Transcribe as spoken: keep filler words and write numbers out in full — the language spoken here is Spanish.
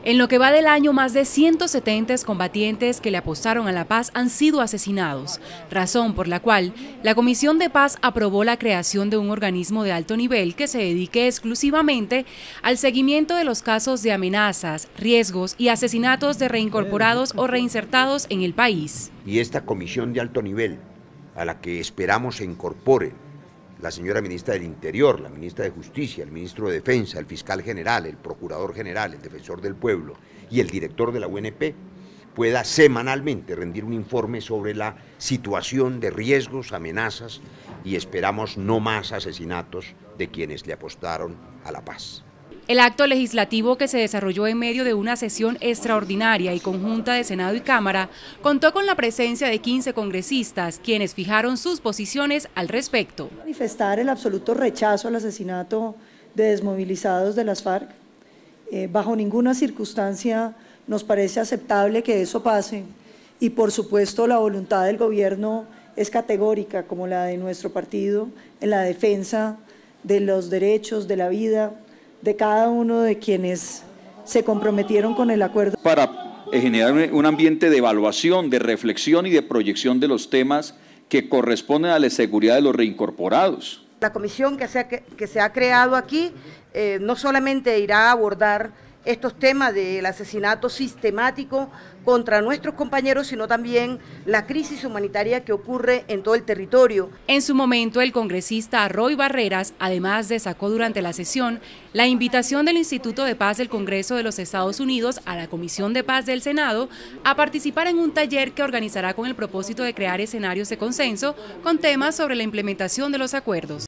En lo que va del año, más de ciento setenta combatientes que le apostaron a la paz han sido asesinados, razón por la cual la Comisión de Paz aprobó la creación de un organismo de alto nivel que se dedique exclusivamente al seguimiento de los casos de amenazas, riesgos y asesinatos de reincorporados o reinsertados en el país. Y esta comisión de alto nivel, a la que esperamos se incorpore la señora ministra del Interior, la ministra de Justicia, el ministro de Defensa, el fiscal general, el procurador general, el defensor del pueblo y el director de la U N P, pueda semanalmente rendir un informe sobre la situación de riesgos, amenazas y esperamos no más asesinatos de quienes le apostaron a la paz. El acto legislativo, que se desarrolló en medio de una sesión extraordinaria y conjunta de Senado y Cámara, contó con la presencia de quince congresistas, quienes fijaron sus posiciones al respecto. Manifestar el absoluto rechazo al asesinato de desmovilizados de las FARC. Eh, bajo ninguna circunstancia nos parece aceptable que eso pase y por supuesto la voluntad del gobierno es categórica, como la de nuestro partido, en la defensa de los derechos, de la vida, de cada uno de quienes se comprometieron con el acuerdo. Para generar un ambiente de evaluación, de reflexión y de proyección de los temas que corresponden a la seguridad de los reincorporados. La comisión que se ha, que se ha creado aquí eh, no solamente irá a abordar estos temas del asesinato sistemático contra nuestros compañeros, sino también la crisis humanitaria que ocurre en todo el territorio. En su momento, el congresista Roy Barreras, además destacó durante la sesión la invitación del Instituto de Paz del Congreso de los Estados Unidos a la Comisión de Paz del Senado a participar en un taller que organizará con el propósito de crear escenarios de consenso con temas sobre la implementación de los acuerdos.